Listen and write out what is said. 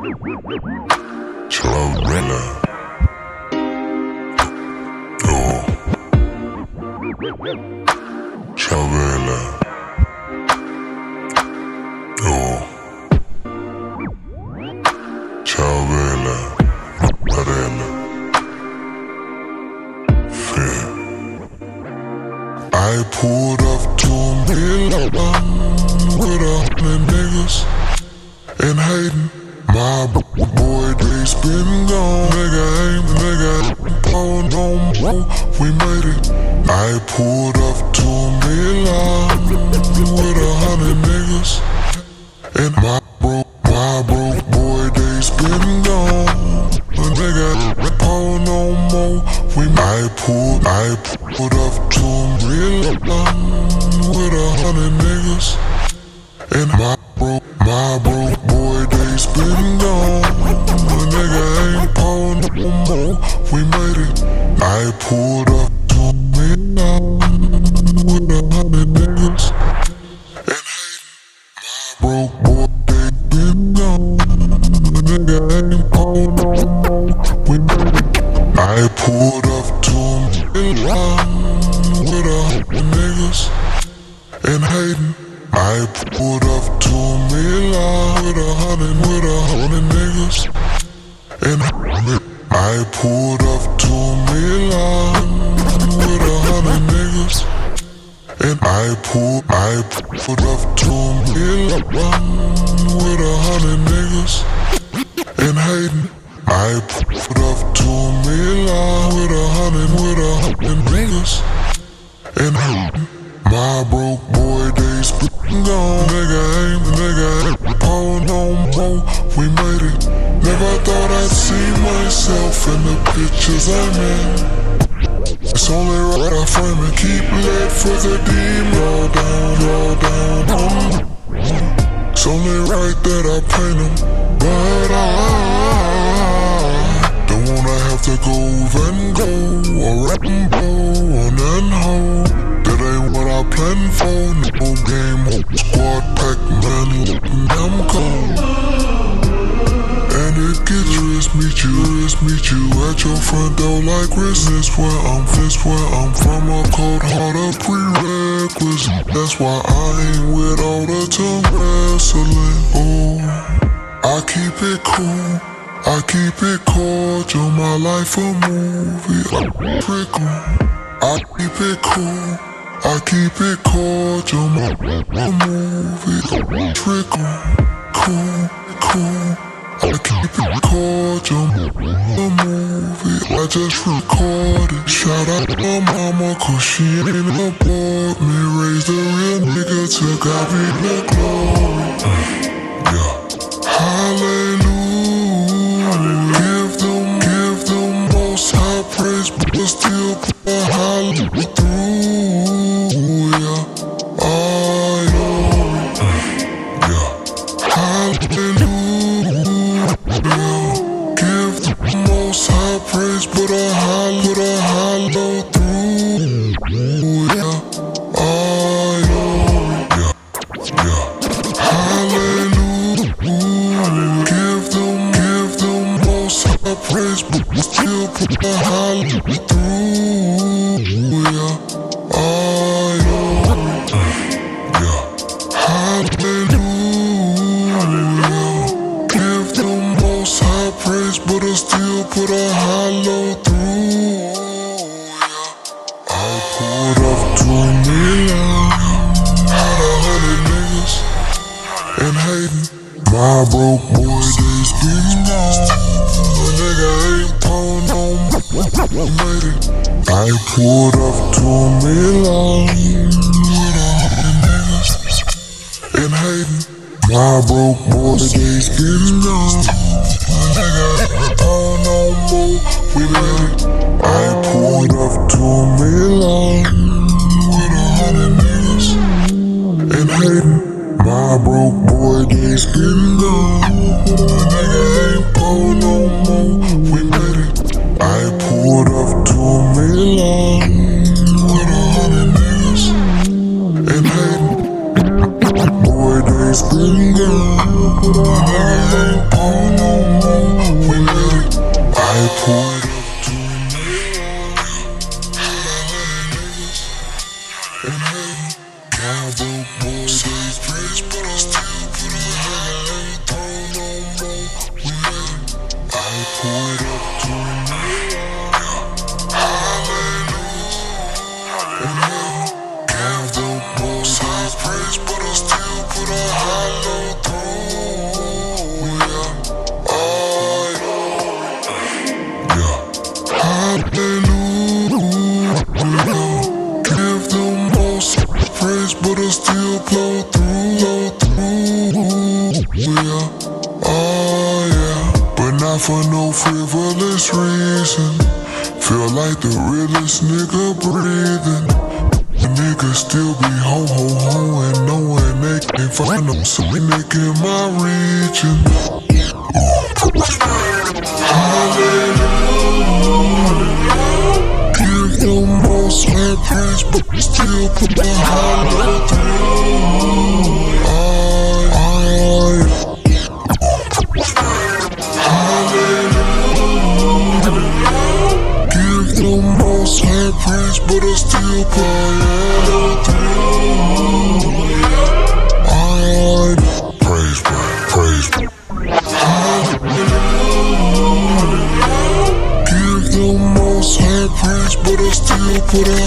Chavela. Oh. Chavela. Oh. Chavela. Varela. Fair. I pulled up to a million with 100 niggas and hating. My boy days been gone. Nigga ain't on no more. We made it. I pulled up to a million with 100 niggas and my broke boy days been gone. Nigga ain't on no more. I pulled up to a million with 100 niggas and my broke boy days been gone. Nigga ain't on no more. We made it. I pulled up to a million with 100 niggas and hating. My broke boy days been gone. Nigga ain't on no more. We made it. I pulled up to a million with 100 niggas and hating. I pulled up to a million with 100 niggas and I pulled up to a million with 100 niggas and I pulled up to a million with 100 niggas and hating. I pulled up to a million with 100 niggas and hating. My broke boy days been gone. Nigga ain't on no more. We made it. Never thought I'd see myself in the pictures I'm in. It's only right I frame and keep lit for the demon. Roll down. It's only right that I paint them, but I don't wanna have to go Van Gogh or Rambo on and hold. That ain't what I planned for. No game, squad Pac-Man looking damn cold. And it gets meet you at your front door like Christmas. Where I'm from, a cold heart, a prerequisite. That's why I ain't with all the tongue wrestling. Oh, I keep it cool, I keep it cordial. My life a movie, trickle. I keep it cool, I keep it cordial. My movie, trickle, cool. I keep it cordial, a movie I just recorded. Shout out to my mama, cause she ain't abort me. Raised a real nigga till God be the glory. Yeah. Hallelujah. Give them most high praise, but still put a hallelujah through. Yeah. Hallelujah. Give the most high praise, but a hollow through. Yeah, hallelujah. Give them most high praise, but still put a hollow through. Yeah, hallelujah. Praise, but I still put a hollow through. I pulled up to a million, had 100 niggas and hating. My broke boy days been gone. A nigga ain't on no more. Made it. I pulled up to a million with 100 niggas and hating. My broke boy days been gone. Nigga, oh no more, we made it. I pulled up to a million with 100 niggas and hating. My broke boy days been gone. Nigga ain't oh no more, we made it. I pulled up to a million with 100 niggas and hating. Boy days been been gone, but I ain't on no more. We let it. I pour it up to a nigga. And hey, my broke boy says praise, but I still put a high. I ain't on no more. We let it. I pour it up to a nigga. And hey, my broke boy says praise, but I still put a high low throne. We are all yeah. Hallelujah. Give them most praise, but I still blow through. We are all yeah. But not for no frivolous reason. Feel like the realest nigga breathing. The niggas still be ho and knowing they can't find them. So we in my region. Hallelujah. Give them most high praise, but still put the hollow through. Hallelujah. Give them most high praise, but I still put hollow through. Praise, praise. Hallelujah. Give them most high praise, but I still put a